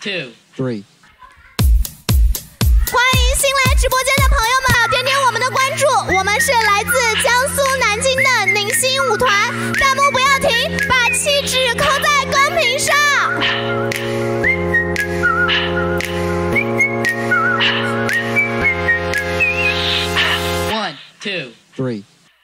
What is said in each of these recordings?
2, 3。 欢迎新来直播间的朋友们，点点我们的关注，我们是来自江苏南京的宁星舞团，弹幕不要停，把气质扣在公屏上。 1, 2, 3。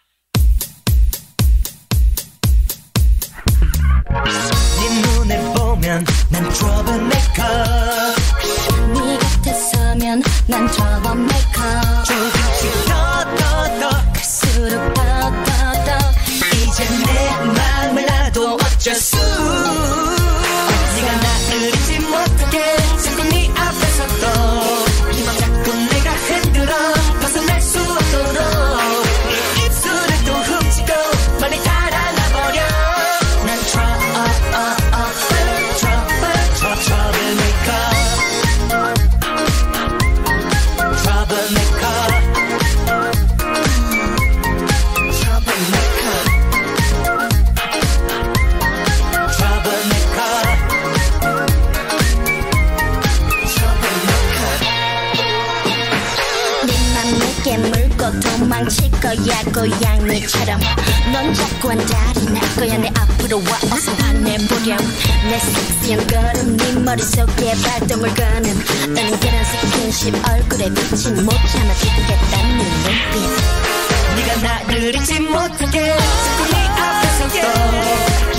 네 눈을 보면 난 troublemaker 네 곁에 서면 난 troublemaker 조금씩 더 갈수록 더 이제 내 맘을 놔도 어쩔 수 네가 나를 잊지 못하게 자꾸 네 앞에서도 이맘 자꾸 내가 흔들어 벗어날 수 없도록 네 입술을 또 훔치고 빨리 달아나버려 난 물고 도망칠 거야 고양이처럼 넌 자꾸 안달이 날 거야 내 앞으로 와 어서 화내보렴 내 섹시한 걸음 네 머릿속에 발동을 거는 은근한 스킨십 얼굴에 비친 못 참아 죽겠다는 눈빛 네가 나를 잊지 못하게 자꾸 네 앞에서도